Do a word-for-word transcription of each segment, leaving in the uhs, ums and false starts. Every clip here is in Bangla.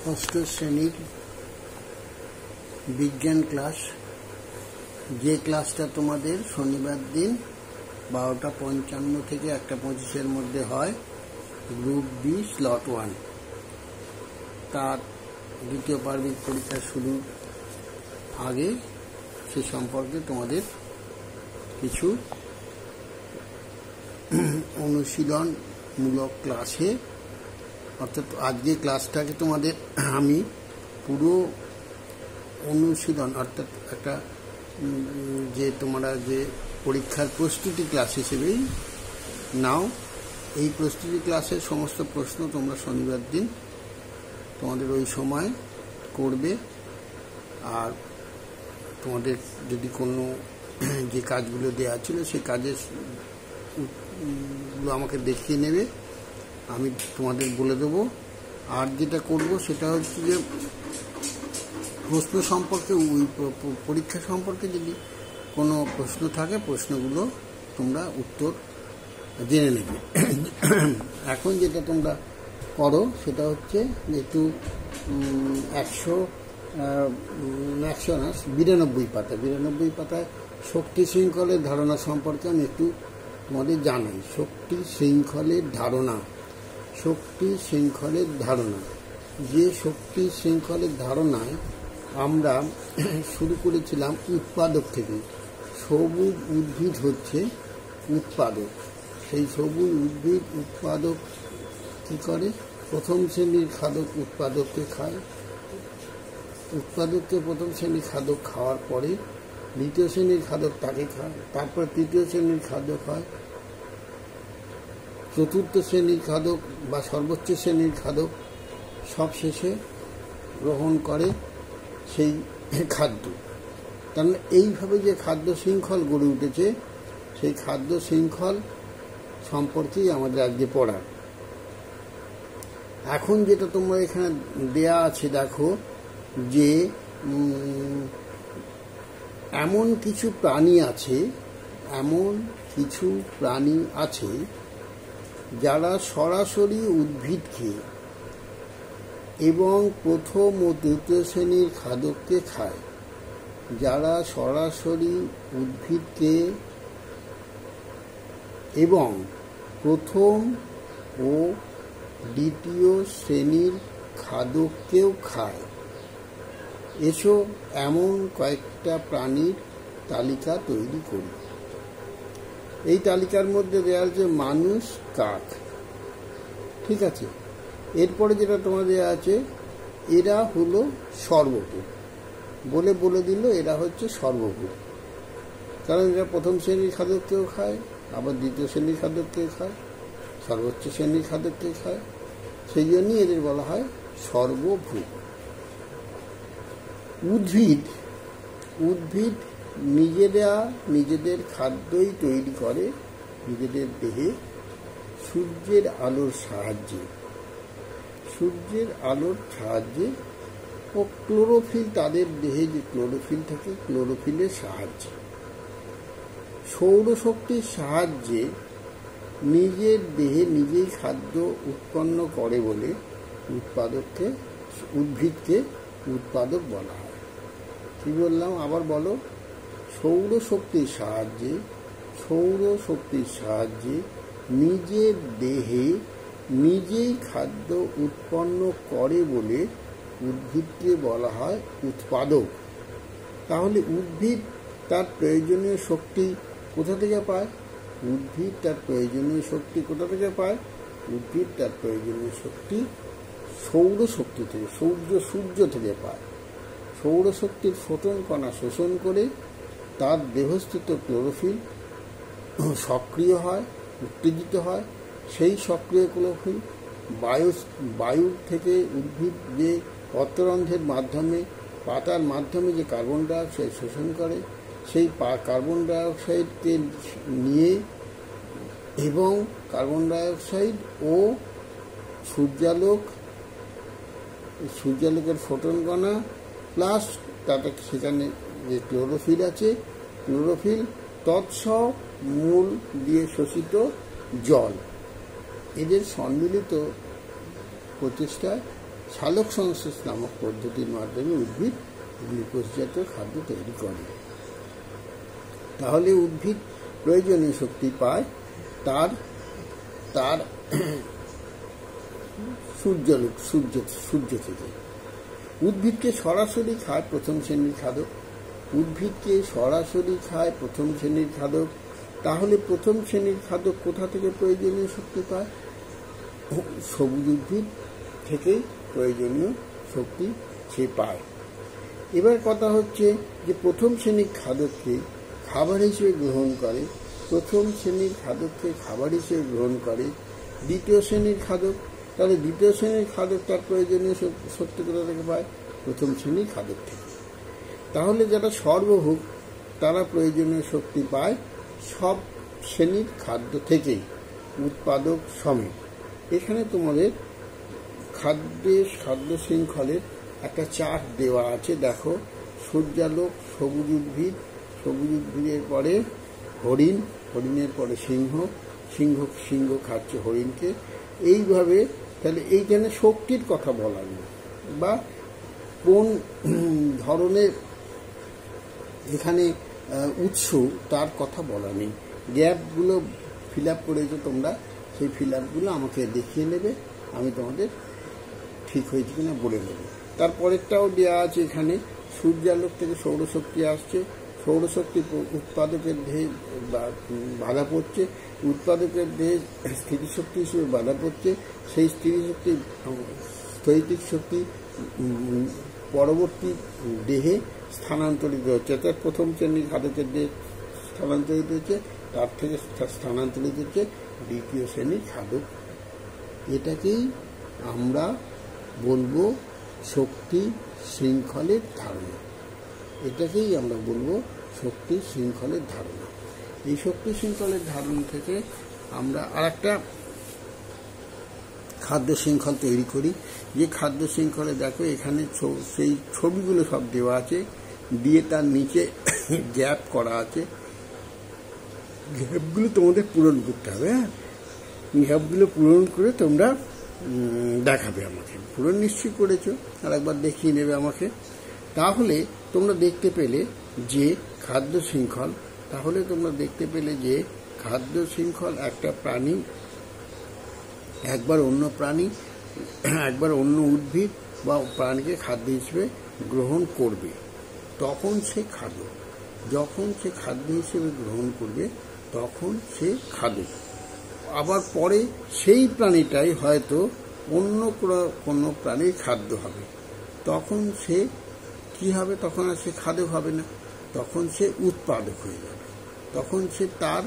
ষষ্ঠ শ্রেণীর বিজ্ঞান ক্লাস, যে ক্লাসটা তোমাদের শনিবার দিন বারোটা পঞ্চান্ন থেকে একটা পঁচিশের মধ্যে হয়, গ্রুপ বি স্লট ওয়ান। তার দ্বিতীয় পার্বিক পরীক্ষা শুরুর আগে সে সম্পর্কে তোমাদের কিছু অনুশীলনমূলক ক্লাসে, অর্থাৎ আজকে ক্লাসটাকে তোমাদের আমি পুরো অনুশীলন অর্থাৎ একটা যে তোমরা যে পরীক্ষার প্রস্তুতি ক্লাস হিসেবেই নাও। এই প্রস্তুতি ক্লাসের সমস্ত প্রশ্ন তোমরা শনিবার দিন তোমাদের ওই সময় করবে। আর তোমাদের যদি কোনো যে কাজগুলো দেওয়া ছিল সেই কাজের গুলো আমাকে দেখিয়ে নেবে, আমি তোমাদের বলে দেবো। আর যেটা করব সেটা হচ্ছে যে প্রশ্ন সম্পর্কে, পরীক্ষা সম্পর্কে যদি কোনো প্রশ্ন থাকে প্রশ্নগুলো তোমরা উত্তর জেনে নেবে। এখন যেটা তোমরা করো সেটা হচ্ছে একটু একশো একশো না বিরানব্বই পাতা বিরানব্বই পাতায় শক্তি শৃঙ্খলের ধারণা সম্পর্কে আমি একটু তোমাদের জানাই। শক্তি শৃঙ্খলের ধারণা শক্তি শৃঙ্খলের ধারণা যে শক্তি শৃঙ্খলের ধারণায় আমরা শুরু করেছিলাম উৎপাদক থেকে। সবুজ উদ্ভিদ হচ্ছে উৎপাদক। সেই সবুজ উদ্ভিদ উৎপাদক কী করে? প্রথম শ্রেণীর খাদক উৎপাদককে খায়, উৎপাদককে প্রথম শ্রেণীর খাদক খাওয়ার পরে দ্বিতীয় শ্রেণীর খাদক তাকে খায়, তারপর তৃতীয় শ্রেণীর খাদক হয়, চতুর্থ শ্রেণীর খাদক বা সর্বোচ্চ শ্রেণীর খাদক সব শেষে গ্রহণ করে সেই খাদ্য। তার মানে এইভাবে যে খাদ্য শৃঙ্খল গড়ে উঠেছে, সেই খাদ্য শৃঙ্খল সম্পর্কেই আমাদের আজকে পড়া। এখন যেটা তোমরা এখানে দেয়া আছে দেখো, যে এমন কিছু প্রাণী আছে এমন কিছু প্রাণী আছে যারা সরাসরি উদ্ভিদকে এবং প্রথম ও দ্বিতীয় শ্রেণীর খাদককে খায়। যারা সরাসরি উদ্ভিদকে এবং প্রথম ও দ্বিতীয় শ্রেণীর খাদককেও খায়। এসো এমন কয়েকটা প্রাণীর তালিকা তৈরি করি। এই তালিকার মধ্যে দেওয়া আছে মানুষ, কাক, ঠিক আছে। এরপরে যেটা তোমার দেওয়া আছে, এরা হলো সর্বভূক। বলে বলে দিল এরা হচ্ছে সর্বভূক, কারণ এরা প্রথম শ্রেণীর খাদ্যকেও খায়, আবার দ্বিতীয় শ্রেণীর খাদ্যকেও খায়, সর্বোচ্চ শ্রেণীর খাদ্যকে খায়। সেই জন্যই এদের বলা হয় সর্বভূক। উদ্ভিদ উদ্ভিদ নিজেরা নিজেদের খাদ্যই তৈরি করে নিজেদের দেহে সূর্যের আলোর সাহায্যে সূর্যের আলোর সাহায্যে ও ক্লোরোফিল, তাদের দেহে যে ক্লোরোফিল থাকে ক্লোরোফিলের সাহায্যে। সৌরশক্তির সাহায্যে নিজের দেহে নিজেই খাদ্য উৎপন্ন করে বলে উৎপাদককে উদ্ভিদকে উৎপাদক বলা হয়। কি বললাম আবার বলো? সৌরশক্তির সাহায্যে সৌরশক্তির সাহায্যে নিজের দেহে নিজেই খাদ্য উৎপন্ন করে বলে উদ্ভিদকে বলা হয় উৎপাদক। তাহলে উদ্ভিদ তার প্রয়োজনীয় শক্তি কোথা থেকে পায়? উদ্ভিদ তার প্রয়োজনীয় শক্তি কোথা থেকে পায়? উদ্ভিদ তার প্রয়োজনীয় শক্তি সৌরশক্তি থেকে, সূর্য সূর্য থেকে পায়। সৌরশক্তির ফোটন কণা শোষণ করে তার দেহস্থিত ক্লোরোফিল সক্রিয় হয়, উত্তেজিত হয়। সেই সক্রিয় ক্লোরোফিল বায়ু বায়ুর থেকে উদ্ভিদ যে পত্ররন্ধ্রের মাধ্যমে পাতার মাধ্যমে যে কার্বন ডাইঅক্সাইড শোষণ করে, সেই কার্বন ডাইঅক্সাইডকে নিয়ে এবং কার্বন ডাইঅক্সাইড ও সূর্যালোক সূর্যালোকের ফোটন কণা প্লাস তাতে সেখানে যে ক্লোরোফিল আছে, ক্লোরোফিল তৎসহ মূল দিয়ে শোষিত জল, এদের সম্মিলিত প্রচেষ্টায় সালোক সংশ্লেষ নামক পদ্ধতির মাধ্যমে উদ্ভিদ গ্লুকোজ জাতীয় খাদ্য তৈরি করে। তাহলে উদ্ভিদ প্রয়োজনীয় শক্তি পায় তার তার সূর্যালোক সূর্য সূর্য থেকে। উদ্ভিদকে সরাসরি খায় প্রথম শ্রেণীর খাদক। উদ্ভিদকে সরাসরি খায় প্রথম শ্রেণীর খাদক। তাহলে প্রথম শ্রেণীর খাদক কোথা থেকে প্রয়োজনীয় শক্তি পায়? সবুজ উদ্ভিদ থেকেই প্রয়োজনীয় শক্তি সে পায়। এবার কথা হচ্ছে যে প্রথম শ্রেণীর খাদককে খাবার হিসেবে গ্রহণ করে, প্রথম শ্রেণীর খাদককে খাবার হিসেবে গ্রহণ করে দ্বিতীয় শ্রেণীর খাদক। তাহলে দ্বিতীয় শ্রেণীর খাদক তার প্রয়োজনীয় শক্তি কোথা থেকে পায়? প্রথম শ্রেণীর খাদক থেকে। তাহলে যারা সর্বভোগ তারা প্রয়োজনীয় শক্তি পায় সব শ্রেণীর খাদ্য থেকেই, উৎপাদক সমেত। এখানে তোমাদের খাদ্যের খাদ্য শৃঙ্খলের একটা চার্ট দেওয়া আছে, দেখো। সূর্যালোক, সবুজ উদ্ভিদ, সবুজ উদ্ভিদের পরে হরিণ, হরিণের পরে সিংহ, সিংহ সিংহ খাচ্ছে হরিণকে। এইভাবে তাহলে এইখানে শক্তির কথা বলা নেই বা কোন ধরনের এখানে উৎস তার কথা বলা নেই। গ্যাপগুলো ফিল আপ করেছো তোমরা, সেই ফিল আপগুলো আমাকে দেখিয়ে নেবে, আমি তোমাদের ঠিক হয়েছে কিনা বলে নেব। তারপরেরটাও দেওয়া আছে এখানে, সূর্যালোক থেকে সৌরশক্তি আসছে, সৌরশক্তি উৎপাদকের দেহে বাধা পড়ছে, উৎপাদকের দেহে স্থিতিশক্তি হিসেবে বাধা পড়ছে, সেই স্থিতিশক্তি স্থৈতিক শক্তি পরবর্তী দেহে স্থানান্তরিত হচ্ছে, অর্থাৎ প্রথম শ্রেণীর খাদকের দেহে স্থানান্তরিত হচ্ছে, তার থেকে স্থানান্তরিত হচ্ছে দ্বিতীয় শ্রেণীর খাদক। এটাকেই আমরা বলবো শক্তি শৃঙ্খলের ধারণা। এটাকেই আমরা বলবো শক্তি শৃঙ্খলের ধারণা। এই শক্তি শৃঙ্খলের ধারণা থেকে আমরা আর একটা খাদ্য শৃঙ্খল তৈরি করি, যে খাদ্য শৃঙ্খলে দেখো এখানে সেই ছবিগুলো সব দেওয়া আছে, দিয়ে তার নিচে গ্যাপ করা আছে। গ্যাপগুলো তোমাদের পূরণ করতে হবে। হ্যাঁ, গ্যাপগুলো পূরণ করে তোমরা দেখাবে আমাকে। পূরণ নিশ্চয়ই করেছো, আর একবার দেখিয়ে নেবে আমাকে। তাহলে তোমরা দেখতে পেলে যে খাদ্য শৃঙ্খল, তাহলে তোমরা দেখতে পেলে যে খাদ্য শৃঙ্খল একটা প্রাণী একবার অন্য প্রাণী একবার অন্য উদ্ভিদ বা প্রাণীকে খাদ্য হিসেবে গ্রহণ করবে, তখন সে খাদ্য। যখন সে খাদ্য হিসেবে গ্রহণ করবে তখন সে খাদ্য। আবার পরে সেই প্রাণীটাই হয়তো অন্য কোনো প্রাণীর খাদ্য হবে, তখন সে কি হবে? তখন আর সে খাদ্য হবে না, তখন সে উৎপাদক হয়ে যাবে। তখন সে তার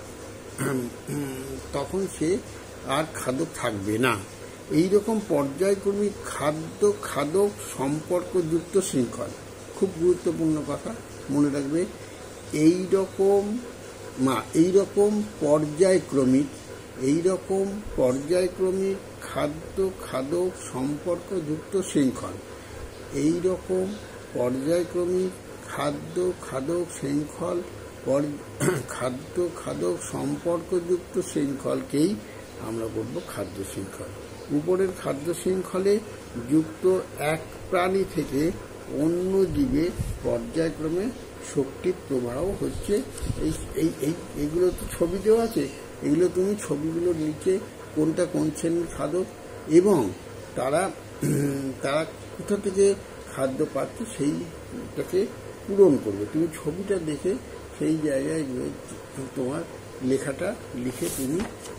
তখন সে আর খাদক থাকবে না। এইরকম পর্যায়ক্রমিক খাদ্য খাদক সম্পর্কযুক্ত শৃঙ্খল, খুব গুরুত্বপূর্ণ কথা মনে রাখবে। এইরকম মা এইরকম পর্যায়ক্রমিক এইরকম পর্যায়ক্রমিক খাদ্য খাদক সম্পর্কযুক্ত শৃঙ্খল এইরকম পর্যায়ক্রমিক খাদ্য খাদক শৃঙ্খল খাদ্য খাদক সম্পর্কযুক্ত শৃঙ্খলকেই আমরা বলবো খাদ্য শৃঙ্খল। উপরের খাদ্য শৃঙ্খলে যুক্ত এক প্রাণী থেকে অন্য জীবে পর্যায়ক্রমে শক্তির প্রবাহ হচ্ছে। এই এই এইগুলো তো ছবি দেওয়া আছে, এগুলো তুমি ছবিগুলোর নিচে কোনটা কোন শ্রেণীর খাদক এবং তারা তারা কোথা থেকে খাদ্য পাচ্ছে সেইটাকে পূরণ করবে। তুমি ছবিটা দেখে সেই জায়গায় তোমার লেখাটা লিখে তুমি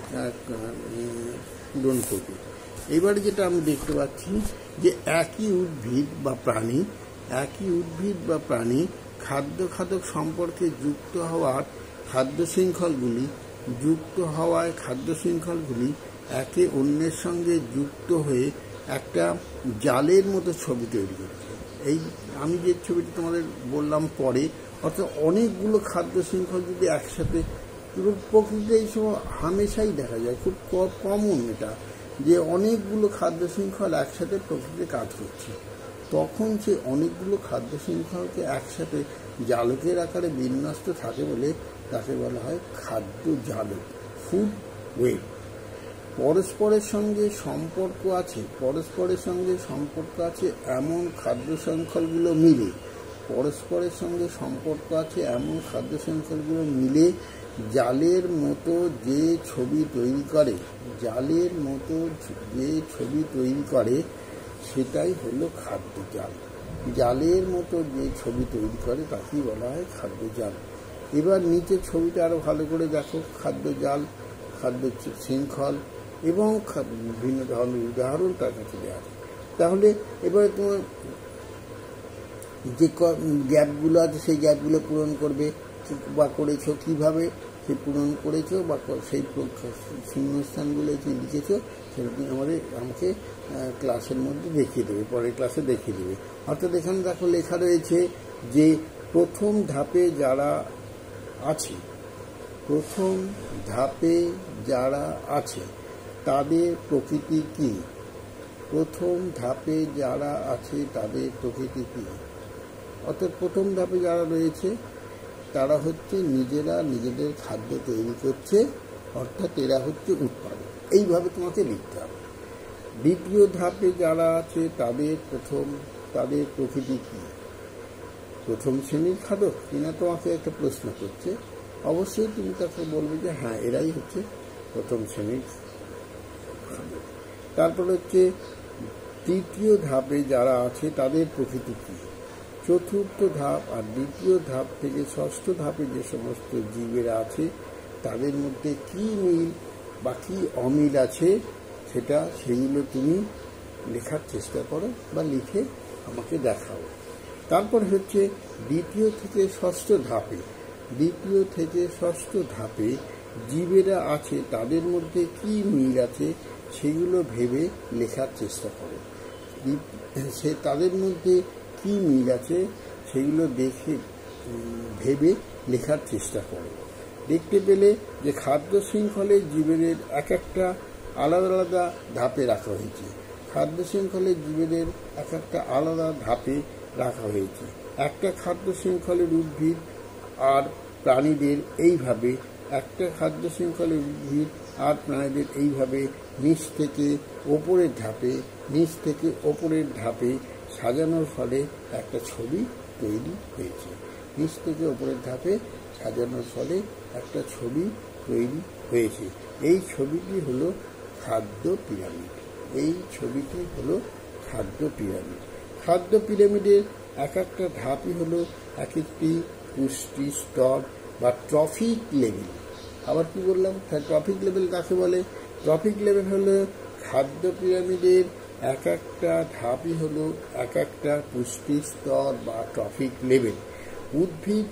পূরণ করবে। এবারে যেটা আমি দেখতে পাচ্ছি যে একই উদ্ভিদ বা প্রাণী একই উদ্ভিদ বা প্রাণী খাদ্য খাদক সম্পর্কে যুক্ত হওয়ার খাদ্য শৃঙ্খলগুলি যুক্ত হওয়ায় খাদ্য শৃঙ্খলগুলি একে অন্যের সঙ্গে যুক্ত হয়ে একটা জালের মতো ছবি তৈরি করেছে। এই আমি যে ছবিটা তোমাদের বললাম পরে, অর্থাৎ অনেকগুলো খাদ্য শৃঙ্খল যদি একসাথে, প্রকৃতিতে এই সময় হামেশাই দেখা যায়, খুব কমন এটা, যে অনেকগুলো খাদ্য শৃঙ্খল একসাথে প্রকৃতিতে কাজ করছে, তখন সে অনেকগুলো খাদ্য শৃঙ্খলকে একসাথে জালকের আকারে বিন্যস্ত থাকে বলে তাকে বলা হয় খাদ্য জালক, ফুড ওয়েব। পরস্পরের সঙ্গে সম্পর্ক আছে পরস্পরের সঙ্গে সম্পর্ক আছে এমন খাদ্য শৃঙ্খলগুলো মিলে পরস্পরের সঙ্গে সম্পর্ক আছে এমন খাদ্য শৃঙ্খলগুলো মিলে জালের মতো যে ছবি তৈরি করে জালের মতো যে ছবি তৈরি করে সেটাই হলো খাদ্য জাল। জালের মতো যে ছবি তৈরি করে তাকেই বলা হয় খাদ্য জাল। এবার নিচের ছবিটা আরো ভালো করে দেখো। খাদ্য জাল, খাদ্য শৃঙ্খল এবং বিভিন্ন ধরনের উদাহরণ তার কাছে দেওয়া আছে। তাহলে এবারে তোমার যে গ্যাপগুলো আছে সেই গ্যাপগুলো পূরণ করবে বা করেছো কিভাবে সে পূরণ করেছো বা সেই শূন্যস্থানগুলো যে লিখেছো সেটা তুমি আমাদের আমাকে ক্লাসের মধ্যে দেখিয়ে দেবে, পরের ক্লাসে দেখিয়ে দেবে। অর্থাৎ এখানে দেখো লেখা রয়েছে যে প্রথম ধাপে যারা আছে প্রথম ধাপে যারা আছে তাদের প্রকৃতি কি? প্রথম ধাপে যারা আছে তাদের প্রকৃতি কি? অর্থাৎ প্রথম ধাপে যারা রয়েছে তারা হচ্ছে নিজেরা নিজেদের খাদ্য তৈরি করছে, অর্থাৎ এরা হচ্ছে উৎপাদক। এইভাবে তোমাকে লিখতে হবে। দ্বিতীয় ধাপে যারা আছে তাদের প্রথম তাদের প্রকৃতি কি? প্রথম শ্রেণীর খাদক কিনা তোমাকে একটা প্রশ্ন করছে। অবশ্যই তুমি তাকে বলবে যে হ্যাঁ এরাই হচ্ছে প্রথম শ্রেণীর খাদক। তারপর হচ্ছে তৃতীয় ধাপে যারা আছে তাদের প্রকৃতি কি? চতুর্থ ধাপ আর দ্বিতীয় ধাপ থেকে ষষ্ঠ ধাপে যে সমস্ত জীবেরা আছে তাদের মধ্যে কি মিল বা কি অমিল আছে সেটা সেগুলো তুমি লেখার চেষ্টা করো বা লিখে আমাকে দেখাও। তারপর হচ্ছে দ্বিতীয় থেকে ষষ্ঠ ধাপে দ্বিতীয় থেকে ষষ্ঠ ধাপে জীবেরা আছে তাদের মধ্যে কি মিল আছে সেগুলো ভেবে লেখার চেষ্টা করো। সে তাদের মধ্যে কি মিল আছে সেগুলো দেখে ভেবে লেখার চেষ্টা করো। দেখতে পেলে যে খাদ্য শৃঙ্খলের জীবেদের এক একটা আলাদা আলাদা ধাপে রাখা হয়েছে। খাদ্য শৃঙ্খলের জীবেদের এক একটা আলাদা ধাপে রাখা হয়েছে। একটা খাদ্য শৃঙ্খলের উদ্ভিদ আর প্রাণীদের এইভাবে একটা খাদ্য শৃঙ্খলের উদ্ভিদ আর প্রাণীদের এইভাবে নিচ থেকে ওপরের ধাপে নিচ থেকে ওপরের ধাপে সাজানোর ফলে একটা ছবি তৈরি হয়েছে। নিচ থেকে ওপরের ধাপে সাজানোর ফলে একটা ছবি তৈরি হয়েছে। এই ছবিটি হলো খাদ্য পিরামিড। এই ছবিটি হলো খাদ্য পিরামিড। খাদ্য পিরামিডের এক একটা ধাপই হলো এক একটি পুষ্টি স্তর বা ট্রফিক লেভেল। আবার কি বললাম? ট্রফিক লেভেল কাকে বলে? ট্রফিক লেভেল হলো খাদ্য পিরামিডের এক একটা ধাপই হলো এক একটা পুষ্টি স্তর বা ট্রফিক লেভেল। উদ্ভিদ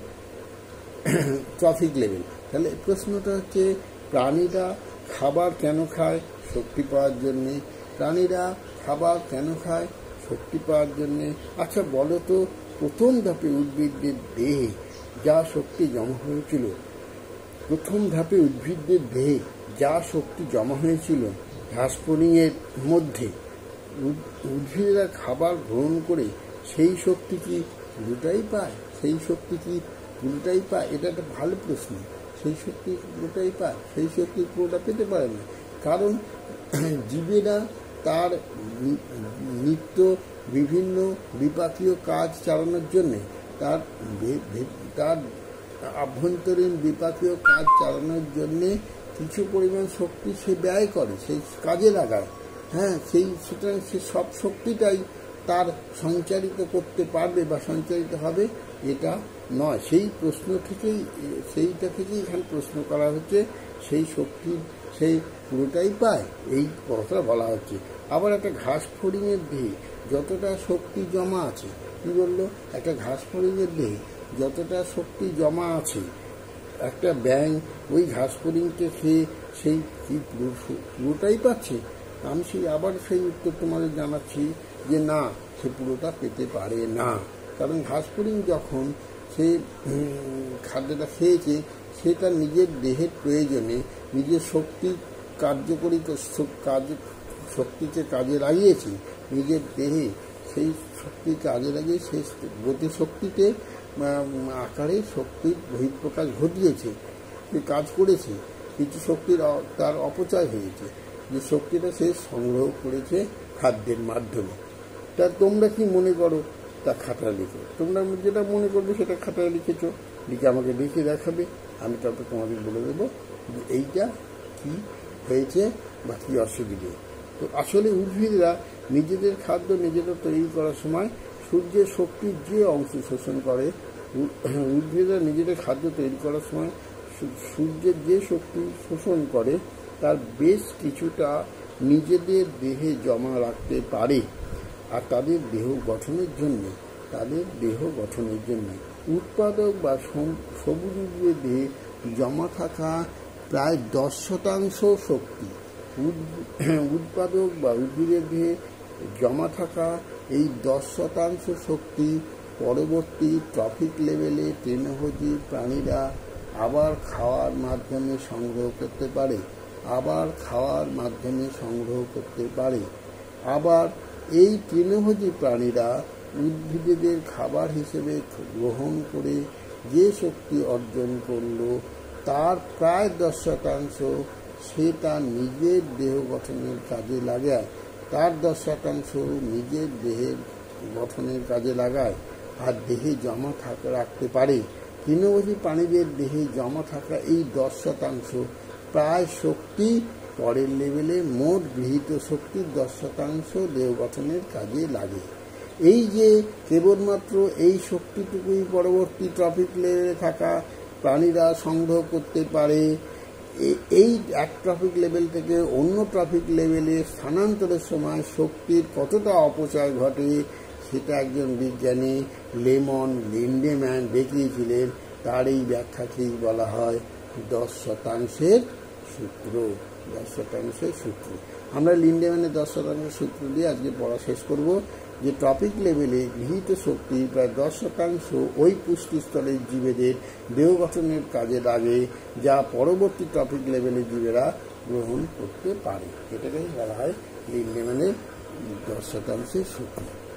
ট্রফিক লেভেল। তাহলে প্রশ্নটা হচ্ছে প্রাণীরা খাবার কেন খায়? শক্তি পাওয়ার জন্যে। প্রাণীরা খাবার কেন খায়? শক্তি পাওয়ার জন্যে। আচ্ছা বলো তো, প্রথম ধাপে উদ্ভিদদের দেহে যা শক্তি জমা হয়েছিল প্রথম ধাপে উদ্ভিদদের দেহে যা শক্তি জমা হয়েছিল ঘাসফড়িংয়ের মধ্যে উদ্ভিদেরা খাবার গ্রহণ করে সেই শক্তি কি পুরোটাই পায়? সেই শক্তি কি পুরোটাই পায়? এটা একটা ভালো প্রশ্ন। সেই শক্তি পুরোটাই পায়? সেই শক্তি পুরোটা পেতে পারে না। কারণ জীবেরা তার নিত্য বিভিন্ন বিপাকীয় কাজ চালানোর জন্যে তার তার আভ্যন্তরীণ বিপাকীয় কাজ চালানোর জন্যে কিছু পরিমাণ শক্তি সে ব্যয় করে, সেই কাজে লাগায়। হ্যাঁ, সেই সুতরাং সে সব শক্তিটাই তার সঞ্চারিত করতে পারবে বা সঞ্চারিত হবে এটা নয়। সেই প্রশ্ন থেকেই সেইটা থেকেই এখানে প্রশ্ন করা হচ্ছে, সেই শক্তি সেই পুরোটাই পায় এই কথাটা বলা হচ্ছে। আবার একটা ঘাস ফড়িংয়ের দেহে যতটা শক্তি জমা আছে, কি বললো? একটা ঘাস ফড়িংয়ের দেহে যতটা শক্তি জমা আছে, একটা ব্যাঙ ওই ঘাস ফড়িংকে খেয়ে সেই কি পুরোটাই পাচ্ছে? আমি সেই আবার সেই উত্তর তোমাদের জানাচ্ছি যে না, সে পুরোটা পেতে পারে না। কারণ ঘাস ফড়িং যখন সে খাদ্যটা খেয়েছে সেটা নিজের দেহের প্রয়োজনে নিজের শক্তি কার্যকরী কাজ শক্তিকে কাজে লাগিয়েছে নিজের দেহে। সেই শক্তি কাজে লাগিয়ে সেই গতিশক্তিতে আকারে শক্তির বহিঃপ্রকাশ ঘটিয়েছে, কাজ করেছে। কিছু শক্তির তার অপচয় হয়েছে। যে শক্তিটা সে সংগ্রহ করেছে খাদ্যের মাধ্যমে। তা তোমরা কি মনে করো তা খাতায় লিখো, তোমরা যেটা মনে করবে সেটা খাতায় লিখেছো, লিখে আমাকে লিখে দেখাবে, আমি তারপর তোমাদের বলে দেবো যে এইটা কি হয়েছে বা কী অসুবিধে। তো আসলে উদ্ভিদরা নিজেদের খাদ্য নিজেরা তৈরি করার সময় সূর্যের শক্তির যে অংশ শোষণ করে, উদ্ভিদরা নিজেদের খাদ্য তৈরি করার সময় সূর্যের যে শক্তি শোষণ করে তার বেশ কিছুটা নিজেদের দেহে জমা রাখতে পারে। আর তাদের দেহ গঠনের জন্য তাদের দেহ গঠনের জন্য উৎপাদক বা সবুজ উদ্ভিদের দেহে জমা থাকা প্রায় দশ শতাংশ শক্তি উৎপাদক বা উদ্ভিদের দেহে জমা থাকা এই দশ শতাংশ শক্তি পরবর্তী ট্রফিক লেভেলে তৃণভোজী প্রাণীরা আবার খাওয়ার মাধ্যমে সংগ্রহ করতে পারে আবার খাওয়ার মাধ্যমে সংগ্রহ করতে পারে আবার এই তৃণভোজী প্রাণীরা উদ্ভিদদের খাবার হিসেবে গ্রহণ করে যে শক্তি অর্জন করল তার প্রায় দশ শতাংশ সে তার নিজের দেহ গঠনের কাজে লাগায় তার দশ শতাংশ নিজের দেহের গঠনের কাজে লাগায় আর দেহে জমা থাকা রাখতে পারে। তৃণভোজী প্রাণীদের দেহে জমা থাকা এই দশ শতাংশ প্রায় শক্তি পরের লেভেলে মোট গৃহীত শক্তির দশ শতাংশ দেহ গঠনের কাজে লাগে। এই যে কেবলমাত্র এই শক্তিটুকুই পরবর্তী ট্রফিক লেভেলে থাকা প্রাণীরা সংগ্রহ করতে পারে, এই এক ট্রফিক লেভেল থেকে অন্য ট্রফিক লেভেলে স্থানান্তরের সময় শক্তির কতটা অপচয় ঘটে সেটা একজন বিজ্ঞানী লেমন লিন্ডেম্যান দেখিয়েছিলেন। তার এই ব্যাখ্যাকেই বলা হয় দশ শতাংশের সূত্র। দশ শতাংশের সূত্র আমরা লিন্ডেম্যানের দশ শতাংশের সূত্র দিয়ে আজকে পড়া শেষ করব, যে টপিক লেভেলে গৃহীত শক্তি প্রায় দশ শতাংশ ওই পুষ্টিস্তরের জীবেদের দেহ গঠনের কাজে লাগে যা পরবর্তী টপিক লেভেলের জীবেরা গ্রহণ করতে পারে। এটাকেই বলা হয় লিন্ডেম্যানের দশ শতাংশের সূত্র।